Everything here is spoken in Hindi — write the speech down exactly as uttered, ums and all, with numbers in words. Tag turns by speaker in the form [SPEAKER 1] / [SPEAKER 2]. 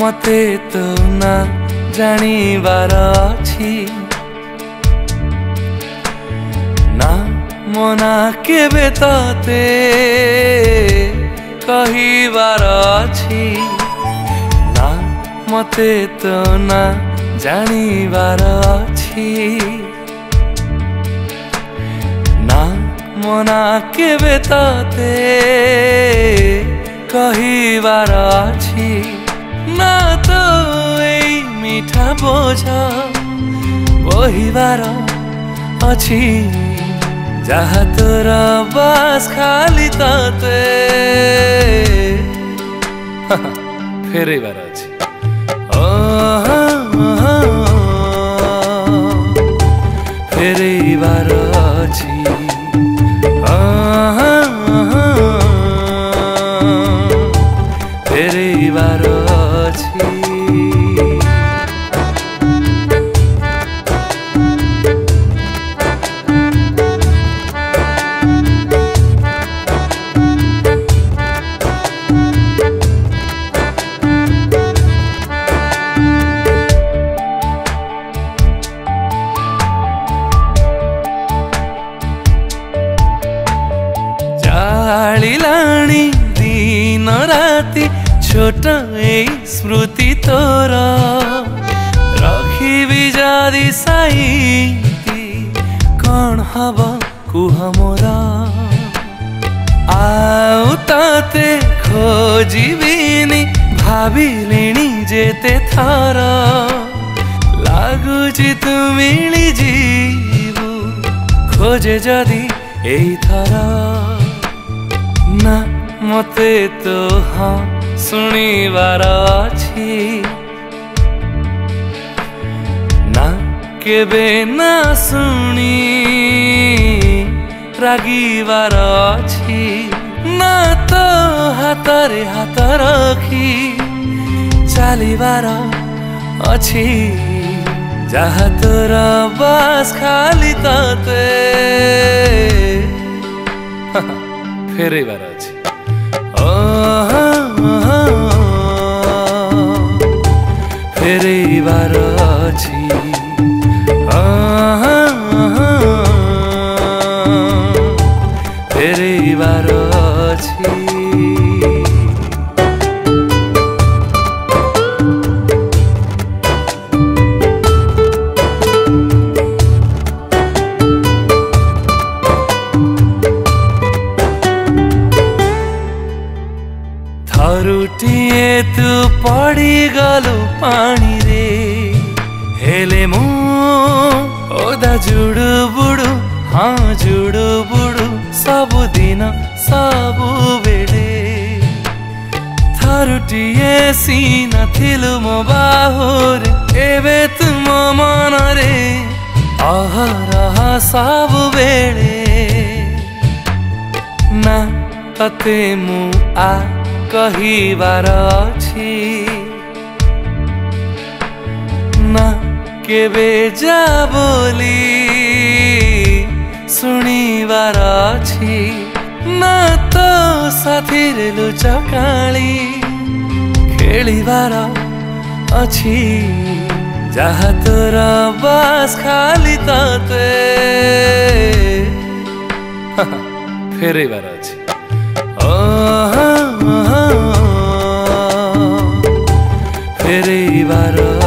[SPEAKER 1] मते तो ना जानिबार अछि ना मना केबे तते कहिबार अछि ना मते तो ना जानिबार अछि ना मना केबे तते कहिबार अछि ना तो एई मीठा बोझ बोहिबार अछि जहाँ तोर बास खाली तते फेरैबार अछि फेरैबार अछि फेरैबार अछि जालिलाणी दिन राति छोट स्मृति तोर रखिबी जदि साइती कौन हब कुह मोर आउ तते खोजिबिनी भाविलिणी जेते थर लागुची तू मिली जीवु खोजे जदि एई थर ना मते तो हाँ सुनिबार अछि ना केबे ना सुनी रागिबार अछि ना तो हातरे हात रखी चलिबार अछि जहाँ तोर बास खाली तते फेरैबार अछि फेरैबार अछि फेरैबार अछि थरुटिए तू पड़ी गलु पानी रे हेले मु ओदा जुड़ु बुड़ु हाँ जुड़ु बुड़ु सबु दिन सबु बेले थरुटिए सीना थिलु मो बाहुरे एबे तुम मन रे अहरह सबु बेले ना तते मु आ कहिबार अछि ना केबे जा बोली सुनिबार अछि ना तो साथी रे लुचकाली खेलिबार अछि जहाँ तोर बास खाली तते फेरैबार अछि फेरैबार